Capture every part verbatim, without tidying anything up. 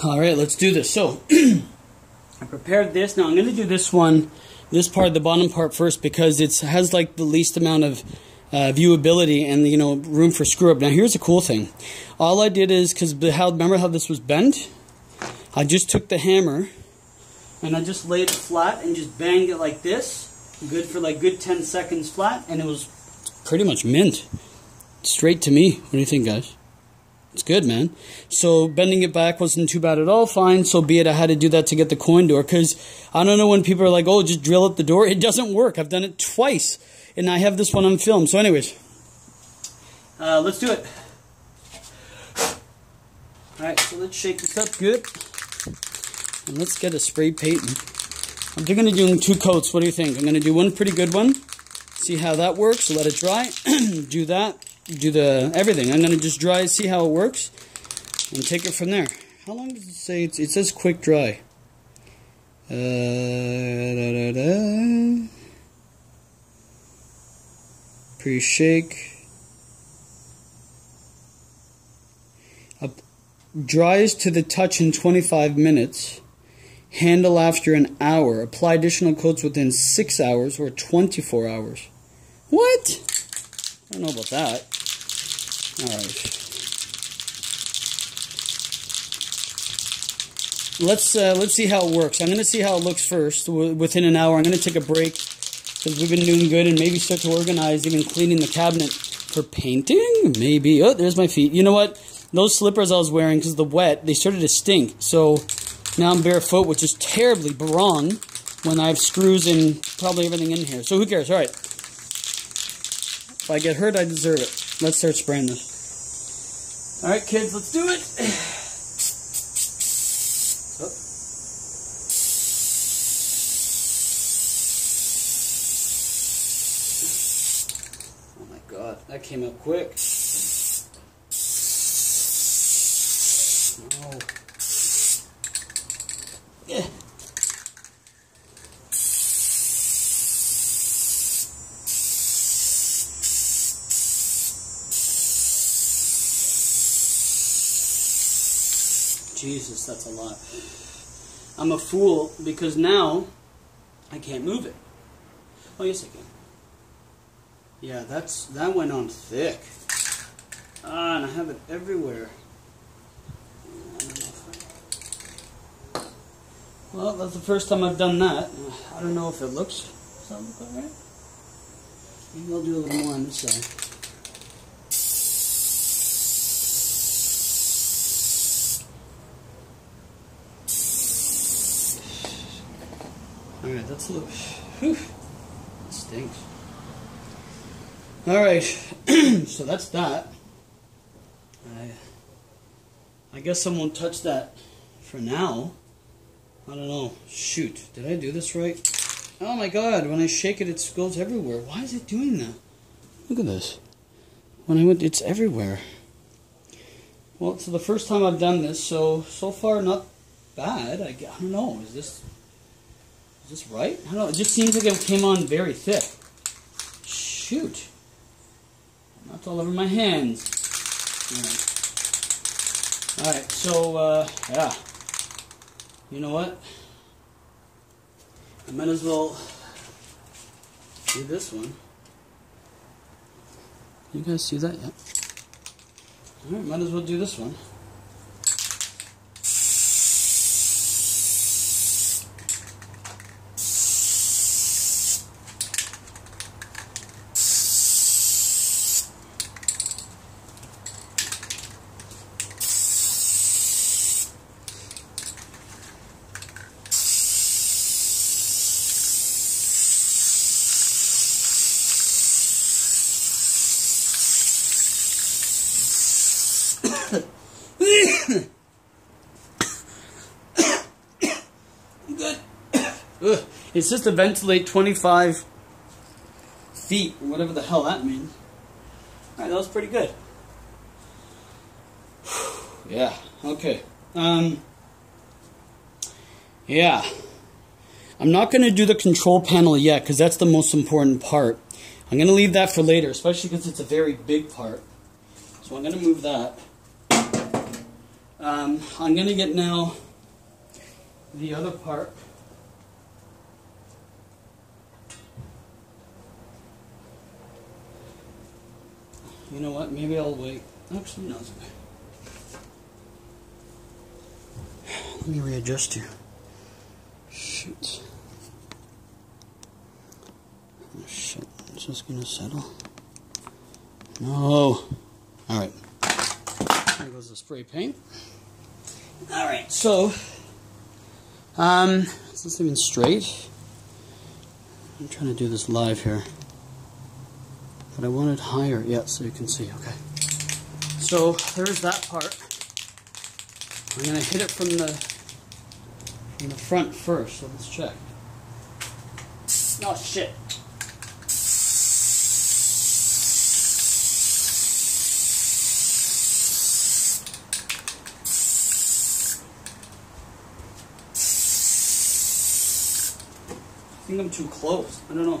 Alright, let's do this. So, I prepared this. Now I'm going to do this one, this part, the bottom part first, because it has like the least amount of uh, viewability and, you know, room for screw up. Now here's the cool thing. All I did is, because how, remember how this was bent? I just took the hammer and I just laid it flat and just banged it like this. Good for like good ten seconds flat, and it was pretty much mint. Straight to me. What do you think, guys? It's good, man. So bending it back wasn't too bad at all. Fine, so be it. I had to do that to get the coin door, because I don't know when people are like, oh, just drill out the door. It doesn't work. I've done it twice, and I have this one on film. So anyways, uh, let's do it. Alright, so let's shake this up good. And let's get a spray paint. I'm going to do two coats. What do you think? I'm going to do one pretty good one. See how that works. Let it dry. Do that. Do the everything. I'm going to just dry, see how it works, and take it from there. How long does it say? It's, it says quick dry. Uh, da, da, da. Pre-shake. Up, dries to the touch in twenty-five minutes. Handle after an hour. Apply additional coats within six hours or twenty-four hours. What? I don't know about that. Alright. Let's uh, let's see how it works. I'm going to see how it looks first. Within an hour, I'm going to take a break because we've been doing good, and maybe start to organize, even cleaning the cabinet for painting. Maybe. Oh, there's my feet. You know what? Those slippers I was wearing, because the wet, they started to stink. So now I'm barefoot, which is terribly wrong when I have screws and probably everything in here. So who cares? All right. If I get hurt, I deserve it. Let's start spraying this. All right, kids, let's do it. Oh my God, that came up quick. Oh. Yeah. Jesus, that's a lot. I'm a fool because now I can't move it. Oh, yes, I can. Yeah, that's that went on thick. Ah, and I have it everywhere. I don't know if I... Well, that's the first time I've done that. I don't know if it looks something right. Maybe I'll do a little more on this side. Alright, that's a little... Whew, it stinks. Alright, so that's that. I, I guess I won't touch that for now. I don't know. Shoot, did I do this right? Oh my God, when I shake it, it goes everywhere. Why is it doing that? Look at this. When I went, it's everywhere. Well, it's the first time I've done this, so, so far not bad. I, I don't know, is this... Is this right? I don't know. It just seems like it came on very thick. Shoot. That's all over my hands. Alright, all right, so, uh, yeah. You know what? I might as well do this one. You guys see that yet? Alright, might as well do this one. Good. Ugh. It's just to ventilate twenty-five feet, or whatever the hell that means. Alright, that was pretty good. Yeah, okay. Um, yeah. I'm not going to do the control panel yet, because that's the most important part. I'm going to leave that for later, especially because it's a very big part. So I'm going to move that. Um, I'm going to get now the other part. You know what? Maybe I'll wait. Actually, no, it's okay. Let me readjust you. Shoot. Oh, shit. It's just going to settle. No. Alright. There goes the spray paint. Alright, so, um, is this even straight? I'm trying to do this live here. But I want it higher, yeah, so you can see, okay. So, there's that part. I'm going to hit it from the, from the front first, so let's check. Oh, shit. I think I'm too close. I don't know.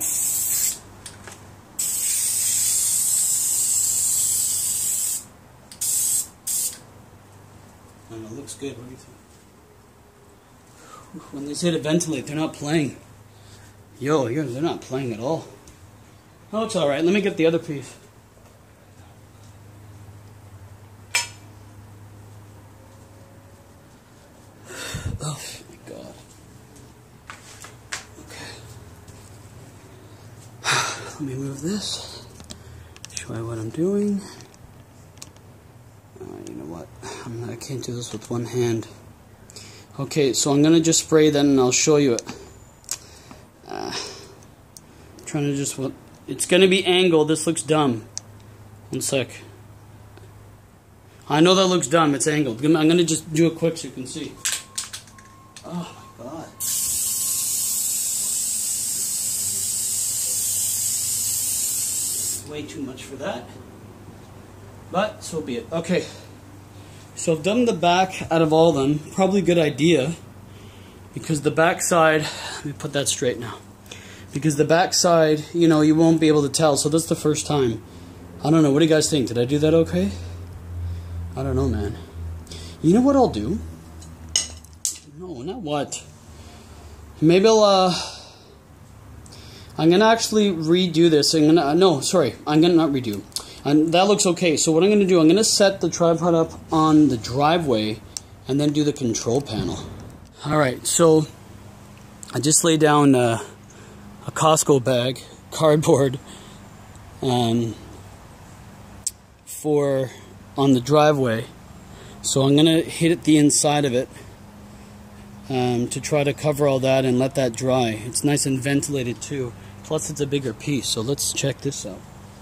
I don't know, it looks good. What do you think? When they say to ventilate, they're not playing. Yo, you're, they're not playing at all. Oh, it's alright. Let me get the other piece. Oh my god. Let me move this, show you what I'm doing. Uh, you know what, I'm not, I can't do this with one hand. Okay, so I'm going to just spray then and I'll show you it. Uh, I'm trying to just, what, it's going to be angled, this looks dumb. One sec. I know that looks dumb, it's angled. I'm going to just do it quick so you can see. Oh my god. Way too much for that, but so be it. Okay, so I've done the back out of all of them. Probably a good idea, because the back side, let me put that straight now, because the back side, you know, you won't be able to tell, so that's the first time. I don't know, what do you guys think? Did I do that okay? I don't know, man. You know what I'll do? No, not what. Maybe I'll, uh, I'm going to actually redo this. I'm gonna, uh, no, sorry. I'm going to not redo. And that looks okay. So what I'm going to do, I'm going to set the tripod up on the driveway and then do the control panel. Alright, so I just laid down uh, a Costco bag, cardboard, um, for on the driveway. So I'm going to hit it the inside of it um, to try to cover all that and let that dry. It's nice and ventilated too. Plus it's a bigger piece, so let's check this out.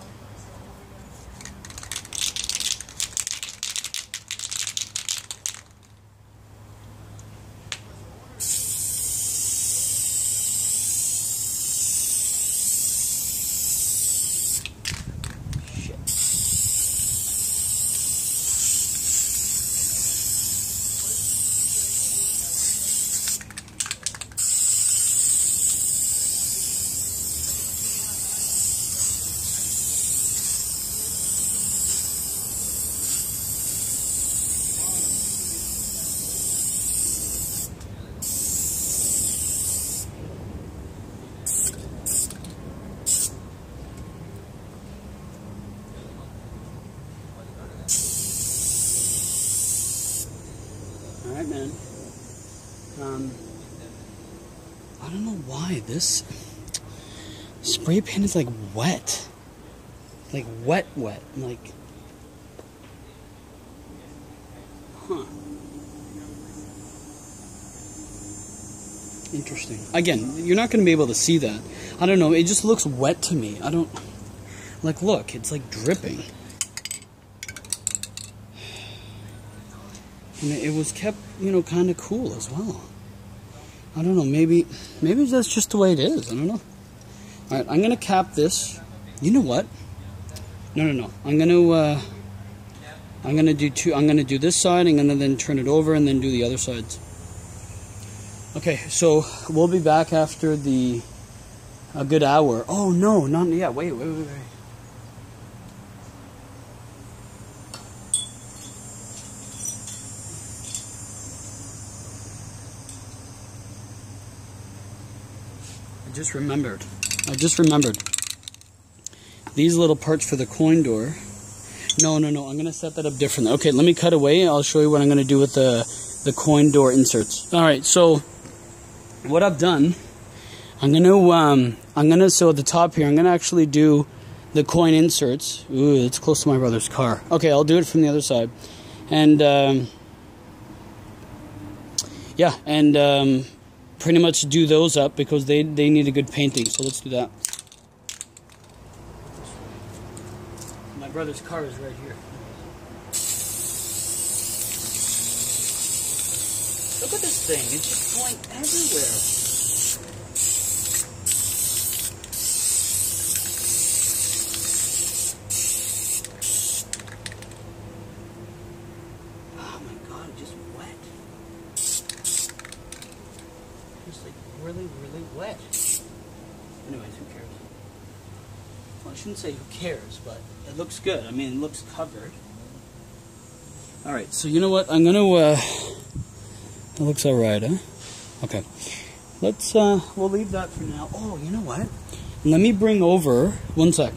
Alright, man. Um, I don't know why this spray paint is like wet. Like wet, wet. Like, huh. Interesting. Again, you're not going to be able to see that. I don't know. It just looks wet to me. I don't, like, look, it's like dripping. And it was kept, you know, kind of cool as well. I don't know, maybe maybe that's just the way it is. I don't know. Alright, I'm going to cap this. You know what? No, no, no. I'm going to, uh, I'm going to do two, I'm going to do this side, I'm going to then turn it over and then do the other sides. Okay, so we'll be back after the, a good hour. Oh, no, not, yeah, wait, wait, wait, wait. just remembered. I just remembered. These little parts for the coin door. No, no, no. I'm going to set that up differently. Okay, let me cut away. I'll show you what I'm going to do with the, the coin door inserts. Alright, so what I've done, I'm going to, um, I'm going to, so at the top here, I'm going to actually do the coin inserts. Ooh, it's close to my brother's car. Okay, I'll do it from the other side. And, um, yeah, and um, pretty much do those up because they, they need a good painting. So let's do that. My brother's car is right here. Look at this thing. It's just going everywhere. Oh my god, it's just wet. It's like really, really wet. Anyways, who cares? Well, I shouldn't say who cares, but it looks good. I mean, it looks covered. Alright, so you know what? I'm gonna, uh, it looks alright, huh? Okay. Let's, uh, we'll leave that for now. Oh, you know what? Let me bring over, one sec.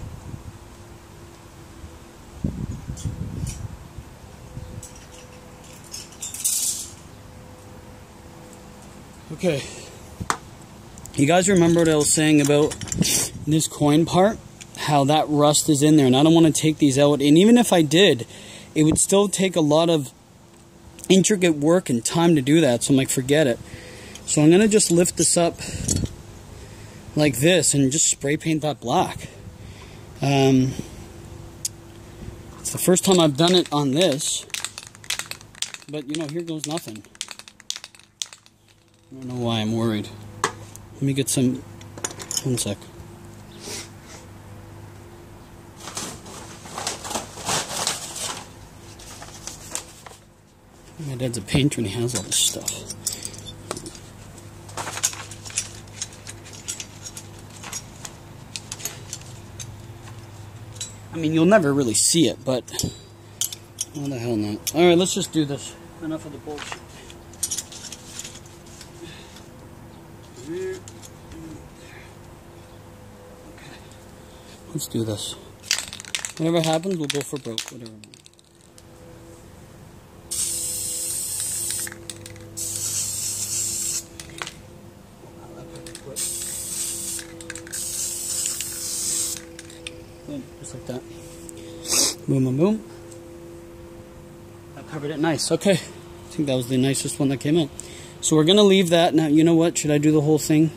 Okay. You guys remember what I was saying about this coin part? How that rust is in there, and I don't want to take these out. And even if I did, it would still take a lot of intricate work and time to do that, so I'm like, forget it. So I'm going to just lift this up like this and just spray paint that black. Um, it's the first time I've done it on this, but you know, here goes nothing. I don't know why I'm worried. Let me get some, one sec. My dad's a painter and he has all this stuff. I mean, you'll never really see it, but why the hell not? Alright, let's just do this. Enough of the bullshit. Okay. Let's do this. Whatever happens, we'll go for broke. Whatever. Just like that. Boom, boom, boom. That covered it nice. Okay. I think that was the nicest one that came out. So we're going to leave that. Now, you know what? Should I do the whole thing?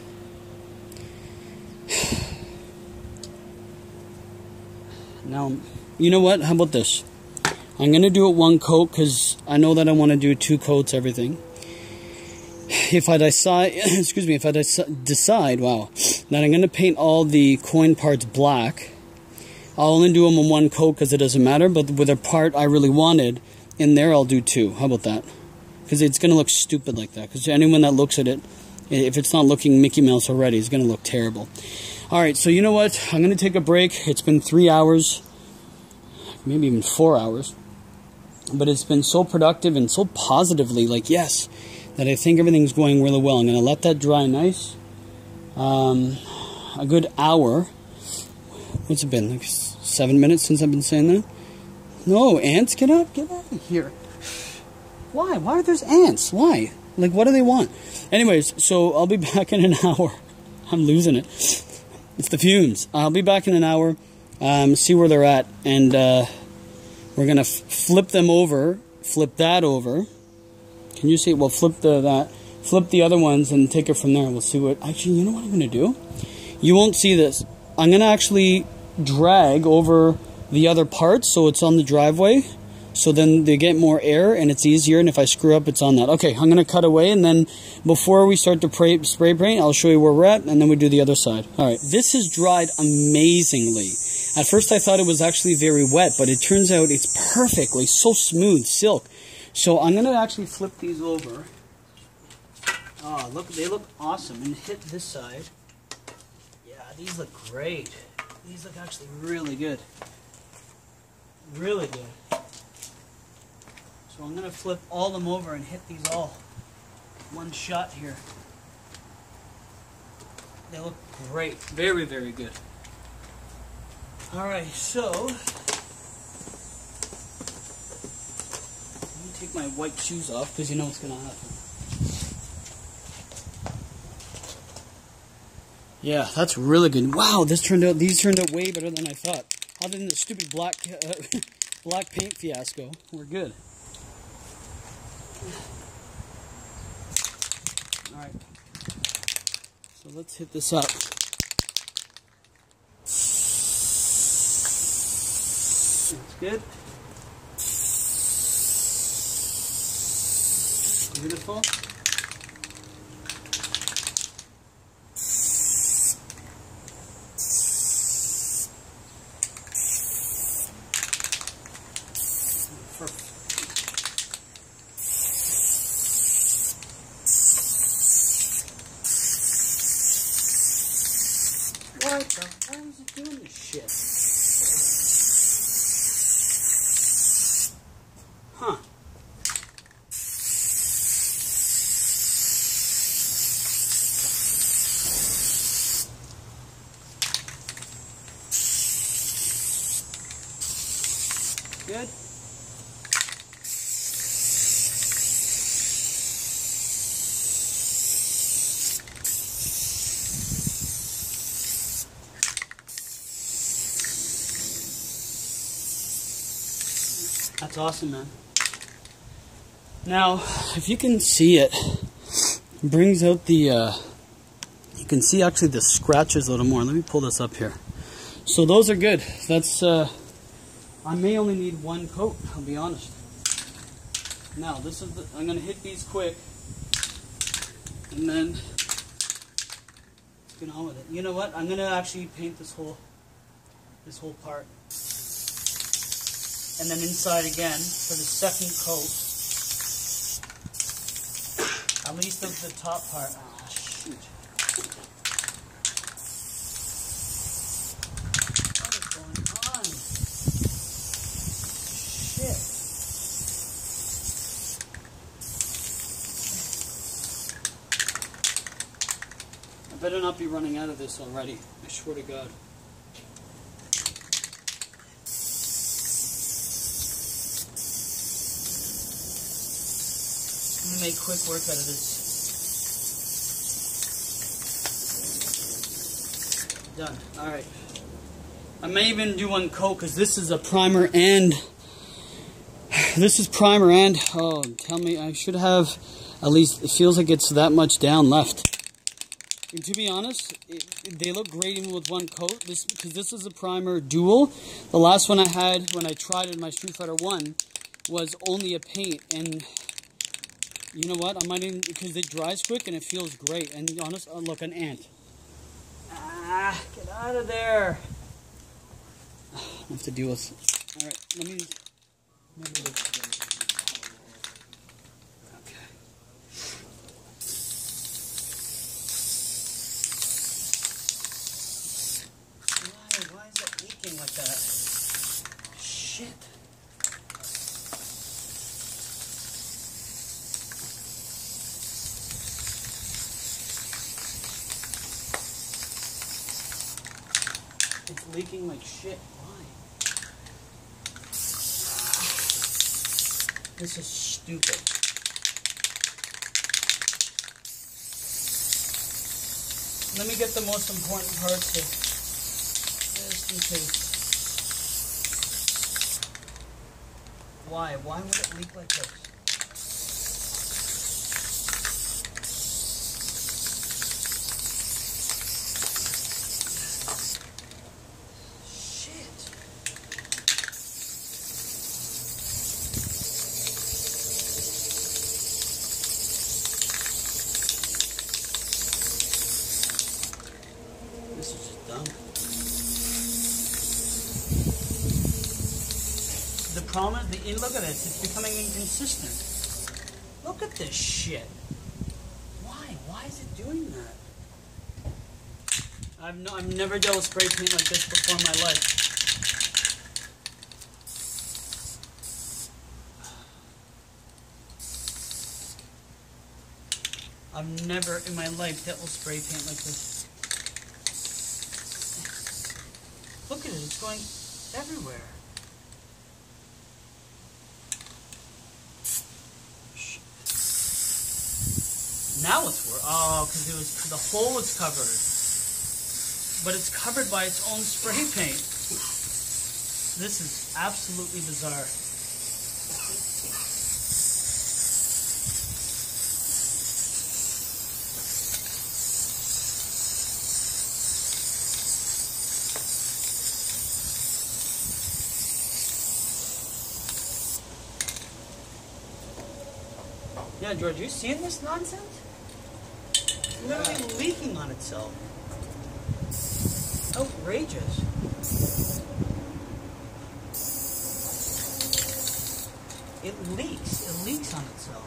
Now, you know what? How about this? I'm going to do it one coat because I know that I want to do two coats, everything. If I decide, excuse me, if I decide, wow, that I'm going to paint all the coin parts black, I'll only do them in one coat because it doesn't matter, but with a part I really wanted in there, I'll do two. How about that? Because it's going to look stupid like that. Because anyone that looks at it, if it's not looking Mickey Mouse already, it's going to look terrible. Alright, so you know what? I'm going to take a break. It's been three hours, maybe even four hours. But it's been so productive and so positively, like, yes, that I think everything's going really well. I'm going to let that dry nice. Um, a good hour. What's it been? Like seven minutes since I've been saying that? No, ants, get up, get out of here. Why? Why are there ants? Why? Like, what do they want? Anyways, so I'll be back in an hour. I'm losing it. It's the fumes. I'll be back in an hour, um, see where they're at, and uh, we're going to flip them over, flip that over. Can you see? We'll flip the, that, flip the other ones and take it from there. We'll see what, actually, you know what I'm going to do? You won't see this. I'm going to actually drag over the other parts so it's on the driveway. So then they get more air and it's easier, and if I screw up, it's on that. Okay, I'm going to cut away, and then before we start to spray, spray paint, I'll show you where we're at, and then we do the other side. Alright, this has dried amazingly. At first I thought it was actually very wet, but it turns out it's perfectly, so smooth, silk. So I'm going to actually flip these over. Oh, look, they look awesome. And hit this side. Yeah, these look great. These look actually really good. Really good. So I'm going to flip all them over and hit these all one shot here. They look great. Very, very good. Alright, so let me take my white shoes off because you know what's going to happen. Yeah, that's really good. Wow, this turned out. These turned out way better than I thought. Other than the stupid black uh, black paint fiasco, we're good. All right, so let's hit this up. That's good. Beautiful. What the hell is it doing this shit? Huh. Good. That's awesome, man. Now, if you can see it, it brings out the, uh, you can see actually the scratches a little more. Let me pull this up here. So those are good. That's, uh, I may only need one coat, I'll be honest. Now, this is the, I'm going to hit these quick, and then get on with it. You know what? I'm going to actually paint this whole, this whole part. And then inside again for the second coat, at least of the top part. Oh, shoot. What is going on? Shit. I better not be running out of this already. I swear to God. Make quick work out of this. Done. Alright. I may even do one coat because this is a primer and this is primer and oh, tell me, I should have at least, it feels like it's that much down left. And to be honest, it, they look great even with one coat. This because this is a primer dual. The last one I had when I tried it in my Street Fighter one was only a paint, and you know what? I might even, because it dries quick and it feels great. And honest, oh, look, an ant. Ah, get out of there. I have to deal with. All right, let me. Let me okay. Why? Why is it leaking like that? Shit. It's leaking like shit. Why? This is stupid. Let me get the most important parts here. Just in case. Why? Why would it leak like this? This is just dumb. The problem is, the, look at this, it's becoming inconsistent. Look at this shit. Why? Why is it doing that? I've, no, I've never dealt with spray paint like this before in my life. I've never in my life dealt with spray paint like this. going everywhere. Now it's working. Oh, because it was the hole was covered, but it's covered by its own spray paint. This is absolutely bizarre. Yeah, George, you seeing this nonsense? It's literally leaking on itself. Outrageous. It leaks. It leaks on itself.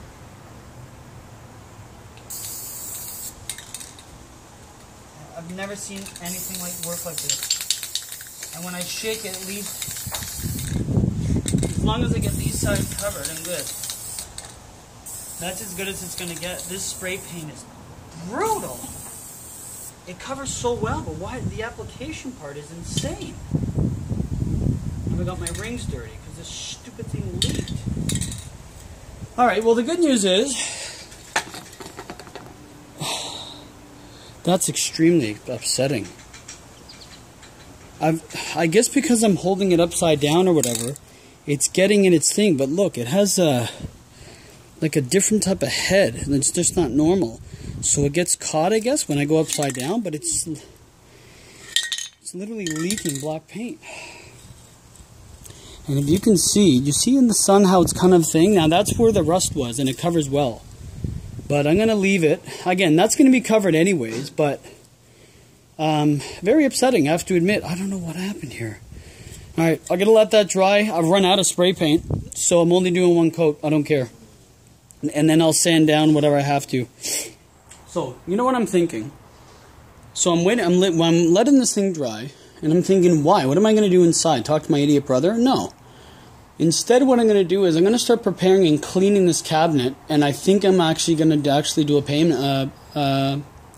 I've never seen anything like work like this. And when I shake it, at least, as long as I get these sides covered, I'm good. That's as good as it's going to get. This spray paint is brutal. It covers so well, but why the application part is insane. And I got my rings dirty because this stupid thing leaked. Alright, well the good news is that's extremely upsetting. I've, I guess because I'm holding it upside down or whatever, it's getting in its thing, but look, it has a like a different type of head, and it's just not normal. So it gets caught, I guess, when I go upside down, but it's it's literally leaking black paint. And if you can see, you see in the sun how it's kind of thing? Now that's where the rust was, and it covers well. But I'm going to leave it. Again, that's going to be covered anyways, but um, very upsetting, I have to admit. I don't know what happened here. Alright, I'm going to let that dry. I've run out of spray paint, so I'm only doing one coat. I don't care. And then I'll sand down whatever I have to. So, you know what I'm thinking? So I'm waiting, I'm, lit, I'm letting this thing dry, and I'm thinking, why? What am I going to do inside? Talk to my idiot brother? No. Instead, what I'm going to do is I'm going to start preparing and cleaning this cabinet, and I think I'm actually going to actually do a paint. Uh, uh,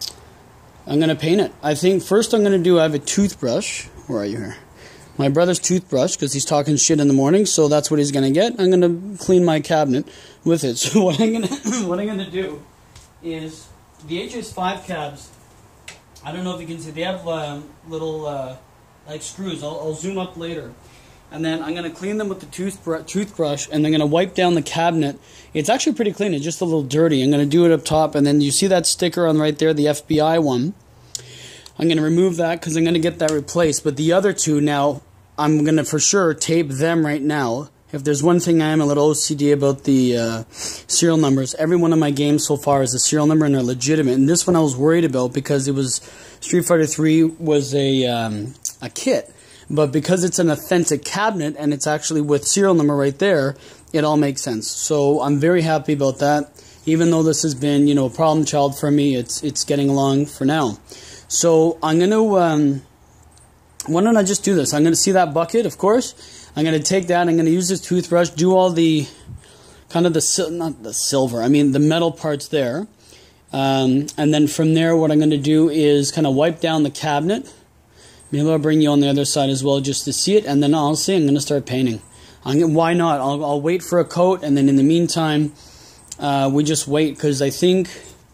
I'm going to paint it. I think first I'm going to do, I have a toothbrush. Where are you here? My brother's toothbrush, because he's talking shit in the morning, so that's what he's going to get. I'm going to clean my cabinet with it. So what I'm going to what I'm going to do is the H S five cabs. I don't know if you can see. They have um, little uh, like screws. I'll, I'll zoom up later. And then I'm going to clean them with the toothbrush, toothbrush, and I'm going to wipe down the cabinet. It's actually pretty clean. It's just a little dirty. I'm going to do it up top, and then you see that sticker on right there, the F B I one. I'm going to remove that because I'm going to get that replaced. But the other two now, I'm going to for sure tape them right now. If there's one thing I am a little O C D about the uh, serial numbers, every one of my games so far is a serial number and they're legitimate. And this one I was worried about because it was Street Fighter three was a um, a kit. But because it's an authentic cabinet and it's actually with serial number right there, it all makes sense. So I'm very happy about that. Even though this has been, you know, a problem child for me, it's it's getting along for now. So I'm going to, um, why don't I just do this? I'm going to see that bucket, of course. I'm going to take that, I'm going to use this toothbrush, do all the, kind of the, not the silver, I mean the metal parts there. Um, and then from there, what I'm going to do is kind of wipe down the cabinet. Maybe I'll bring you on the other side as well just to see it. And then honestly, I'm going to start painting. I'm gonna, why not? I'll, I'll wait for a coat, and then in the meantime, uh, we just wait, because I think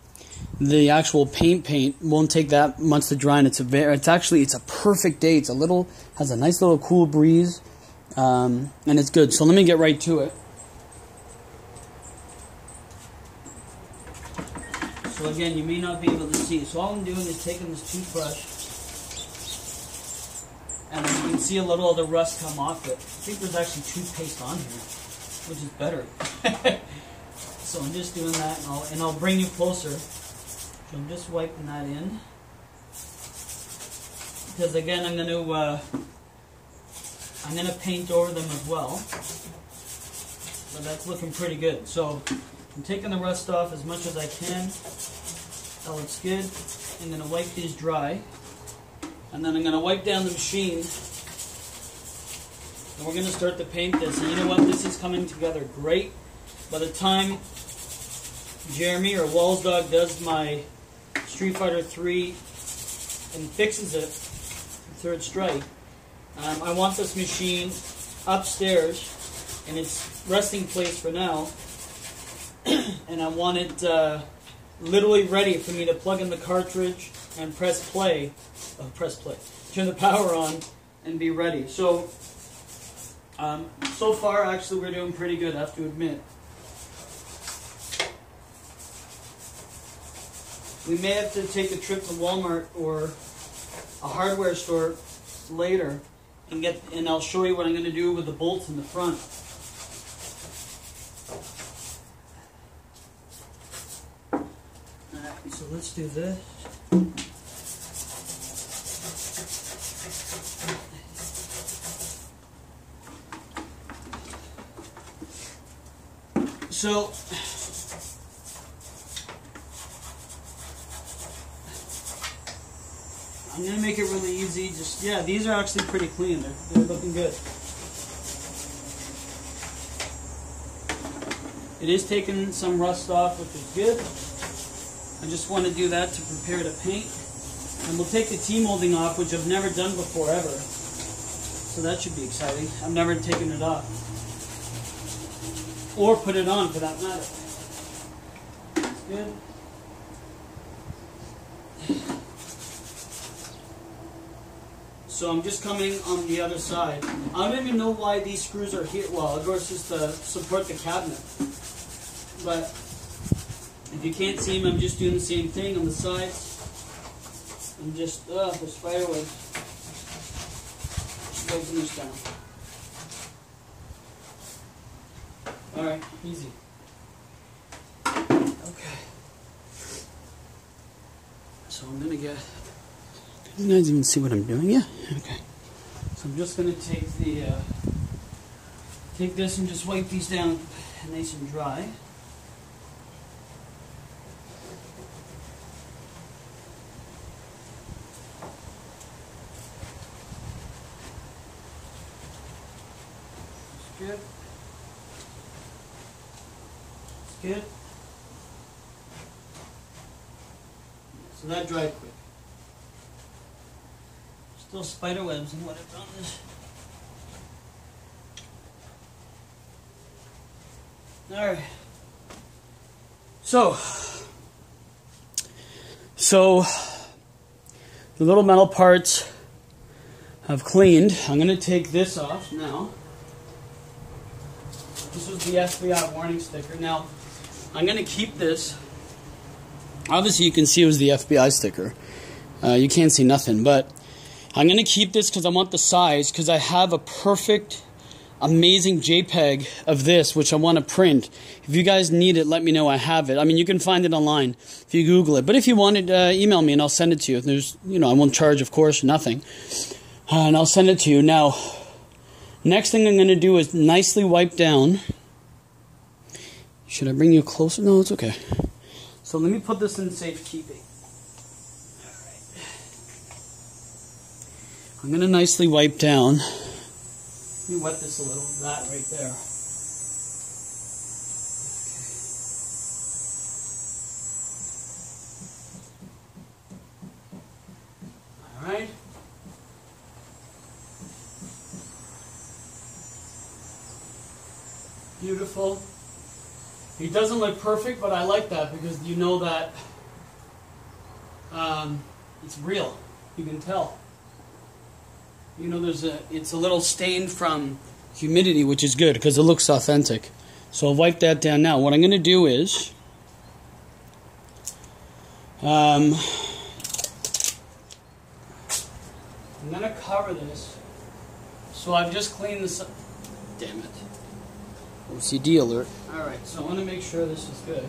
the actual paint paint won't take that much to dry, and it's a very, it's actually it's a perfect day. It's a little has a nice little cool breeze, um, and it's good. So let me get right to it. So again, you may not be able to see. So all I'm doing is taking this toothbrush, and you can see a little of the rust come off it. I think there's actually toothpaste on here, which is better. So I'm just doing that, and I'll and I'll bring you closer. So I'm just wiping that in, because again I'm going to uh, I'm going to paint over them as well. So that's looking pretty good. So I'm taking the rust off as much as I can. That looks good. I'm going to wipe these dry, and then I'm going to wipe down the machine. And we're going to start to paint this. And you know what? This is coming together great. By the time Jeremy or Walls Dog does my Street Fighter three and fixes it, Third Strike, Um, I want this machine upstairs in its resting place for now, and I want it uh, literally ready for me to plug in the cartridge and press play, uh, press play, turn the power on, and be ready. So, um, so far, actually, we're doing pretty good, I have to admit. We may have to take a trip to Walmart or a hardware store later and get, and I'll show you what I'm going to do with the bolts in the front. Alright, so let's do this. So, I'm going to make it really easy. Just, yeah, these are actually pretty clean. They're, they're looking good. It is taking some rust off, which is good. I just want to do that to prepare to paint. And we'll take the T-molding off, which I've never done before, ever. So that should be exciting. I've never taken it off. Or put it on, for that matter. That's good. So I'm just coming on the other side. I don't even know why these screws are here. Well, of course, it's to support the cabinet. But if you can't see them, I'm just doing the same thing on the sides. I'm just, ugh, the spider webs. Just open this down. Alright, easy. Okay. So I'm gonna get. Can you guys even see what I'm doing? Yeah? Okay. So I'm just going to take the, uh, take this and just wipe these down nice and dry. That's good. That's good. So that dried quick. Still spider webs and what I've done is. Alright. So, so the little metal parts have cleaned. I'm going to take this off now. This was the F B I warning sticker. Now, I'm going to keep this. Obviously, you can see it was the F B I sticker. Uh, you can't see nothing, but I'm going to keep this because I want the size, because I have a perfect, amazing JPEG of this, which I want to print. If you guys need it, let me know. I have it. I mean, you can find it online if you Google it. But if you want it, uh, email me and I'll send it to you. There's, you know, I won't charge, of course, nothing. Uh, and I'll send it to you. Now, next thing I'm going to do is nicely wipe down. Should I bring you closer? No, it's okay. So let me put this in safekeeping. I'm going to nicely wipe down. Let me wet this a little, that right there. Alright. Beautiful. It doesn't look perfect, but I like that because you know that um, it's real. You can tell. You know, there's a, it's a little stained from humidity, which is good because it looks authentic. So I'll wipe that down now. What I'm going to do is, um, I'm going to cover this. So I've just cleaned this up. Damn it. O C D alert. Alright, so I want to make sure this is good.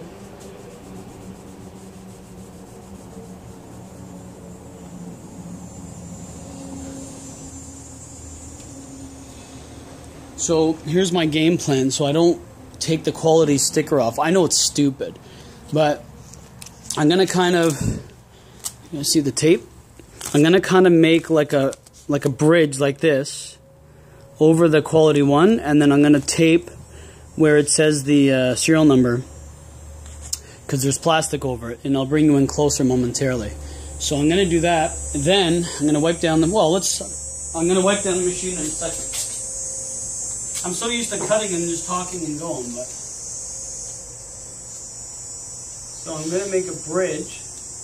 So here's my game plan, so I don't take the quality sticker off. I know it's stupid, but I'm gonna kind of, you see the tape? I'm gonna kind of make like a like a bridge like this over the quality one, and then I'm gonna tape where it says the uh, serial number because there's plastic over it, and I'll bring you in closer momentarily. So I'm gonna do that. Then I'm gonna wipe down the. Well, let's I'm going to wipe down the machine in a second. I'm so used to cutting and just talking and going, but... So I'm going to make a bridge.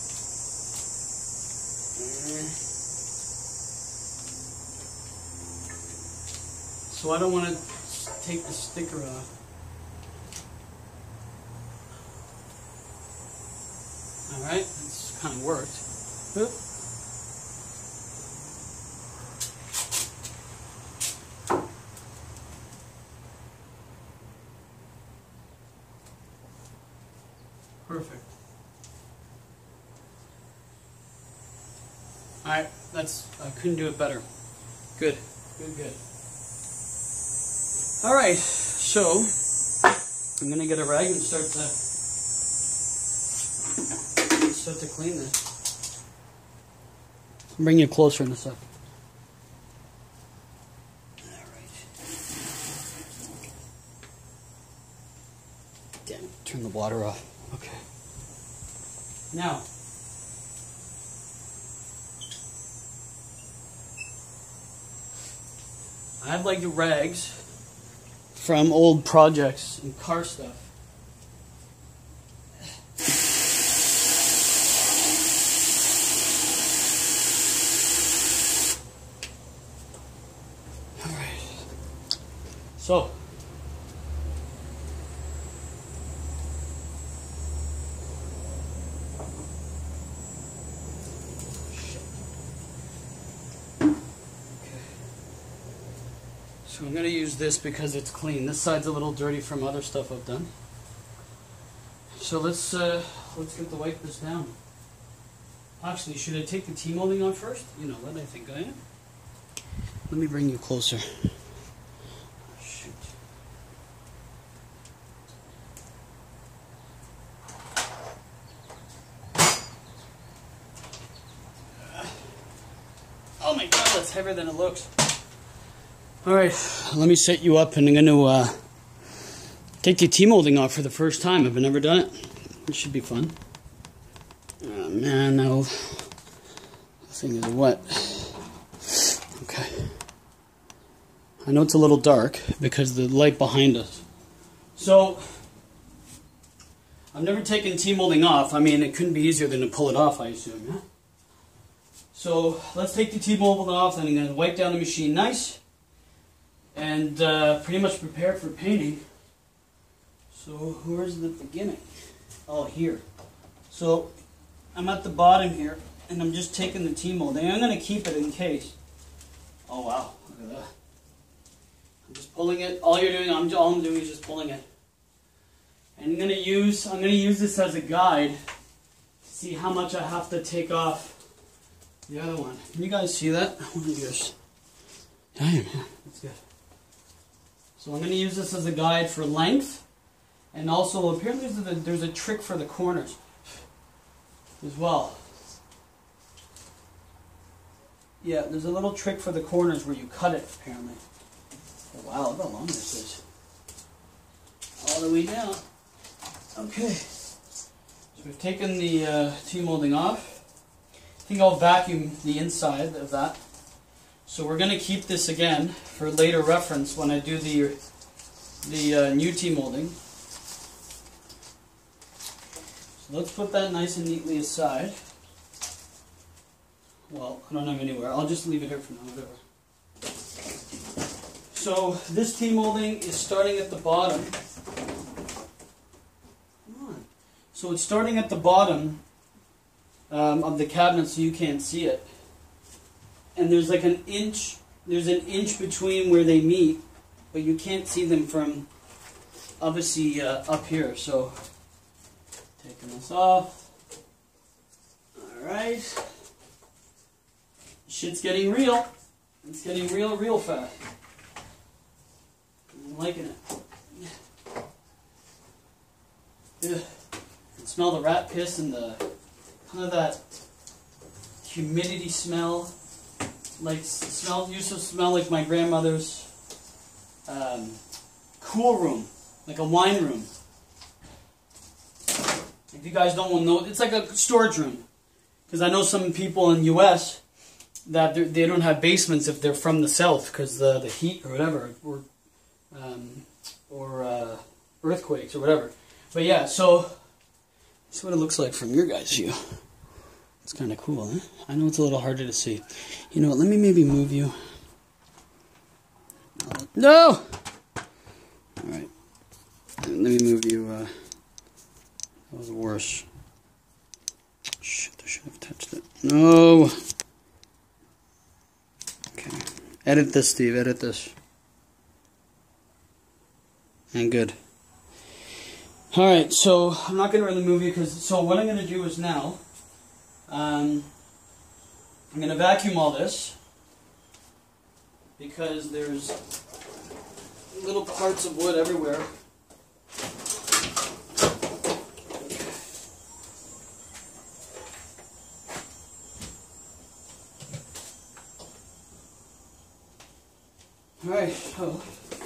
So I don't want to take the sticker off. Alright, that's kind of worked. Oop. Perfect. Alright, that's, I couldn't do it better. Good, good, good. Alright, so I'm going to get a rag and start to, start to clean this. I'll bring you closer in a second. Alright. Damn it, turn the water off. Okay. Now, I have like the rags from old projects and car stuff. Alright. So, So I'm going to use this because it's clean. This side's a little dirty from other stuff I've done. So let's uh, let's get the wipe this down. Actually, should I take the T-molding off first? You know what, I think I am. Let me bring you closer. Shoot. Oh my god, that's heavier than it looks. Alright, let me set you up and I'm going to uh, take the T-molding off for the first time. I've never done it. It should be fun. Oh man, now the thing is wet. Okay. I know it's a little dark because of the light behind us. So, I've never taken T-molding off. I mean, it couldn't be easier than to pull it off, I assume. Yeah? So, let's take the T-molding off and I'm going to wipe down the machine nice. And uh, pretty much prepared for painting. So where's the beginning? Oh, here. So I'm at the bottom here, and I'm just taking the T-molding. I'm going to keep it in case. Oh wow, look at that. I'm just pulling it. All you're doing, I'm all I'm doing is just pulling it. And I'm going to use I'm going to use this as a guide to see how much I have to take off the other one. Can you guys see that? I want to use. Damn, yeah, that's good. So I'm going to use this as a guide for length, and also apparently there's a, there's a trick for the corners as well. Yeah, there's a little trick for the corners where you cut it apparently. Oh, wow, look how long this is. All the way down. Okay. So we've taken the uh, T-molding off. I think I'll vacuum the inside of that. So we're going to keep this again for later reference when I do the the uh, new T-molding. So let's put that nice and neatly aside. Well, I don't have anywhere. I'll just leave it here for now, whatever. So this T-molding is starting at the bottom. Come on. So it's starting at the bottom um, of the cabinet so you can't see it. And there's like an inch, there's an inch between where they meet, but you can't see them from, obviously, uh, up here. So, taking this off. Alright. Shit's getting real. It's getting real, real fast. I'm liking it. Ugh. I can smell the rat piss and the, kind of that humidity smell. Like smell used to smell like my grandmother's um, cool room, like a wine room. If you guys don't know, it's like a storage room. Because I know some people in the U S that they don't have basements if they're from the south because the the heat or whatever, or um, or uh, earthquakes or whatever. But yeah, so that's what it looks like from your guys' view. It's kind of cool, huh? I know it's a little harder to see. You know what? Let me maybe move you. No. All right. Let me move you. Uh, that was worse. Shit, I should have touched it. No. Okay. Edit this, Steve. Edit this. And good. Alright, so I'm not going to really move you because, so what I'm going to do is now, um, I'm going to vacuum all this because there's little parts of wood everywhere. Alright, so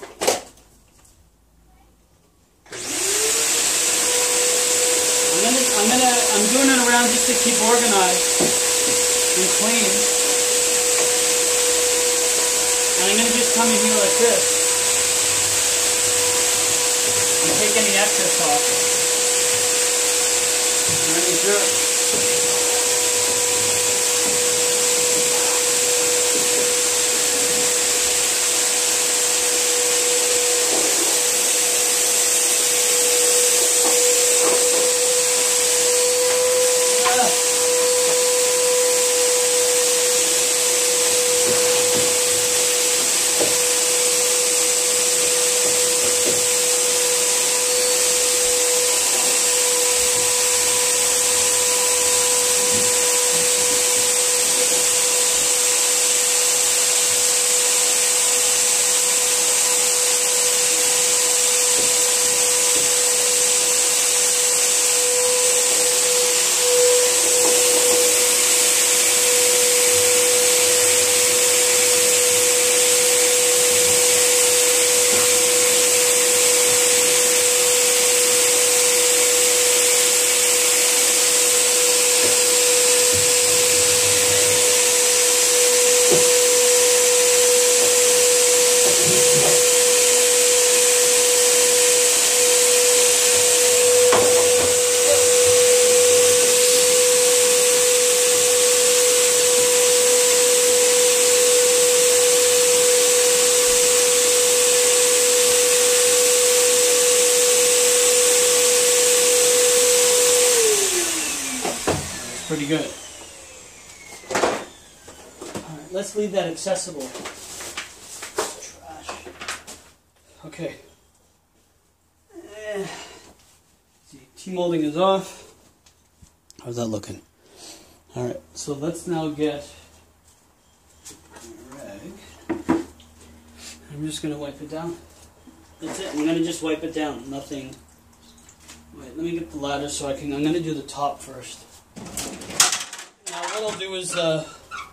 I'm gonna, I'm doing it around just to keep organized and clean. And I'm gonna just come in here like this and take any excess off. And then sure. Pretty good. Alright, let's leave that accessible. Trash. Okay. Eh. See, T-molding is off. How's that looking? Alright, so let's now get a rag. I'm just going to wipe it down. That's it. I'm going to just wipe it down. Nothing. Wait, let me get the ladder so I can. I'm going to do the top first. Now what I'll do is uh,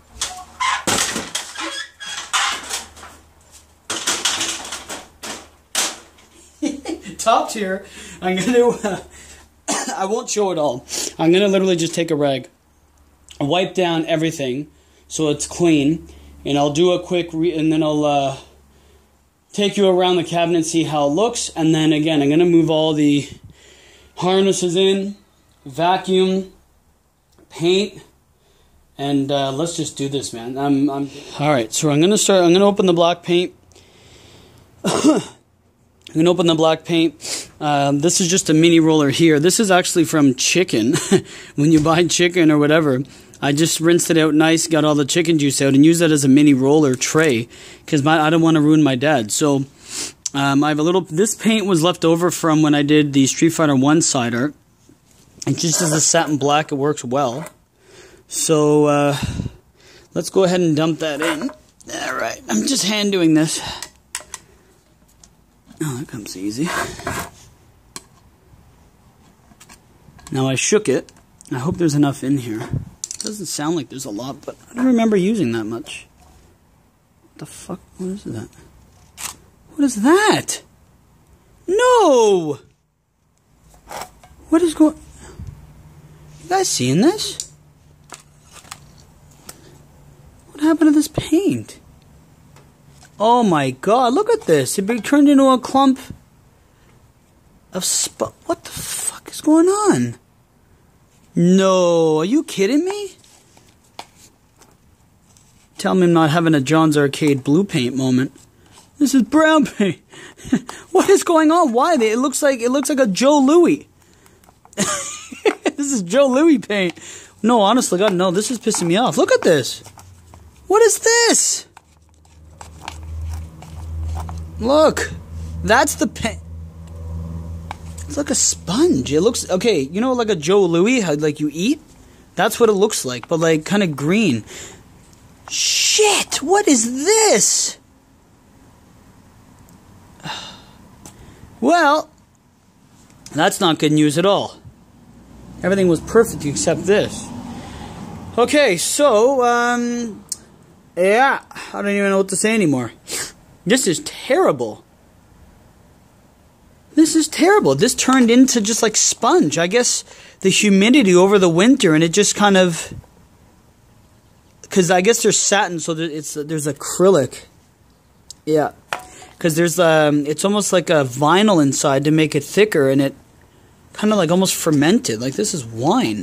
top tier. I'm gonna. Uh, I won't show it all. I'm gonna literally just take a rag, wipe down everything so it's clean, and I'll do a quick re and then I'll uh, take you around the cabinet and see how it looks. And then again, I'm gonna move all the harnesses in, vacuum, paint, and uh, let's just do this, man. I'm, I'm. All right, so I'm gonna start. I'm gonna open the black paint. I'm gonna open the black paint. Um, this is just a mini roller here. This is actually from chicken. When you buy chicken or whatever, I just rinsed it out nice, got all the chicken juice out, and use that as a mini roller tray because I don't want to ruin my dad. So um, I have a little. This paint was left over from when I did the Street Fighter one side art. And just as a satin black, it works well. So, uh, let's go ahead and dump that in. Alright, I'm just hand doing this. Oh, that comes easy. Now I shook it. I hope there's enough in here. It doesn't sound like there's a lot, but I don't remember using that much. What the fuck? What is that? What is that? No! What is going... You guys seeing this? What What happened to this paint? Oh my god, look at this. It be turned into a clump of sp- What the fuck is going on? No, are you kidding me? Tell me I'm not having a John's Arcade blue paint moment. This is brown paint. What is going on? Why? It looks like it looks like a Joe Louis. This is Joe Louis paint. No, honestly, God, no. This is pissing me off. Look at this. What is this? Look, that's the paint. It's like a sponge. It looks okay. You know, like a Joe Louis, how like you eat. That's what it looks like, but like kind of green. Shit! What is this? Well, that's not good news at all. Everything was perfect except this. Okay, so, um, yeah, I don't even know what to say anymore. This is terrible. This is terrible. This turned into just like sponge. I guess the humidity over the winter, and it just kind of, because I guess there's satin, so it's there's acrylic. Yeah. Because there's um, it's almost like a vinyl inside to make it thicker, and it kind of like almost fermented. Like this is wine.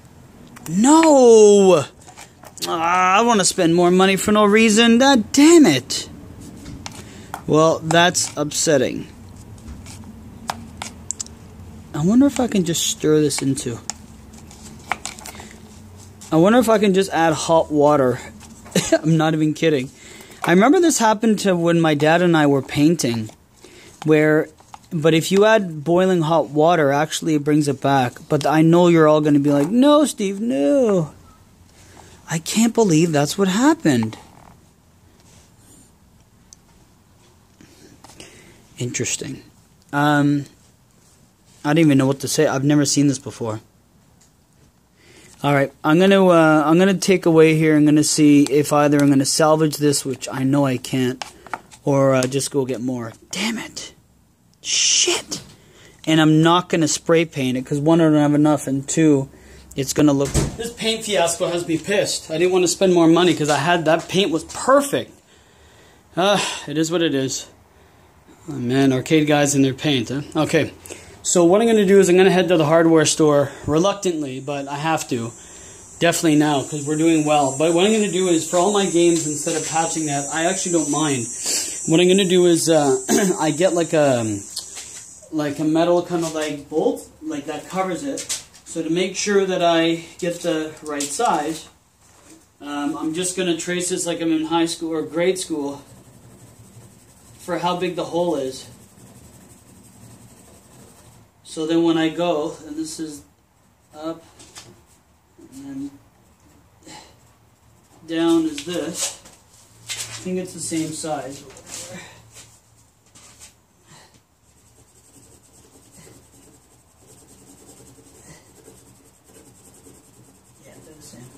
No, ah, I want to spend more money for no reason. Ah, damn it. Well, that's upsetting. I wonder if I can just stir this into. I wonder if I can just add hot water. I'm not even kidding. I remember this happened to when my dad and I were painting, where, but if you add boiling hot water, actually it brings it back. But I know you're all going to be like, no, Steve, no. I can't believe that's what happened. Interesting. Um, I don't even know what to say. I've never seen this before. All right, I'm gonna uh, I'm gonna take away here. I'm gonna see if either I'm gonna salvage this, which I know I can't, or uh, just go get more. Damn it, shit! And I'm not gonna spray paint it because one, I don't have enough, and two, it's gonna look. This paint fiasco has me pissed. I didn't want to spend more money because I had that paint was perfect. Ah, uh, it is what it is. Oh, man, arcade guys and their paint, huh? Okay. So what I'm going to do is I'm going to head to the hardware store, reluctantly, but I have to. Definitely now, because we're doing well. But what I'm going to do is, for all my games, instead of patching that, I actually don't mind. What I'm going to do is, uh, I get like a, like a metal kind of like bolt, like that covers it. So to make sure that I get the right size, um, I'm just going to trace this like I'm in high school or grade school for how big the hole is. So then when I go, and this is up, and then down is this. I think it's the same size. Yeah, they're the same.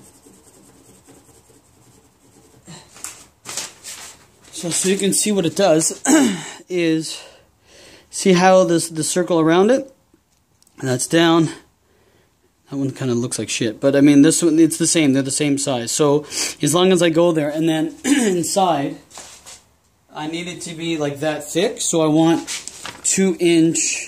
So, so you can see what it does is, see how this the circle around it? And that's down. That one kind of looks like shit. But I mean, this one, it's the same. They're the same size. So as long as I go there, and then inside, I need it to be like that thick. So I want two inch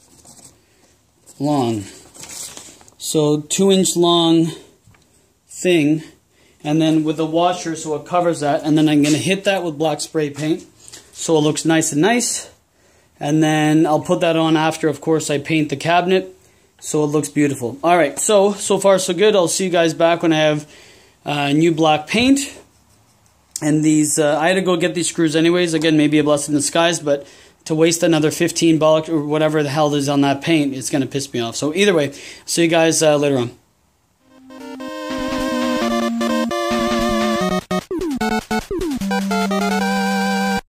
long. So two inch long thing. And then with the washer, so it covers that. And then I'm going to hit that with black spray paint. So it looks nice and nice. And then I'll put that on after, of course, I paint the cabinet, so it looks beautiful. All right, so, so far so good. I'll see you guys back when I have uh, new black paint. And these, uh, I had to go get these screws anyways. Again, maybe a blessing in disguise, but to waste another fifteen bucks or whatever the hell is on that paint, it's going to piss me off. So either way, see you guys uh, later on.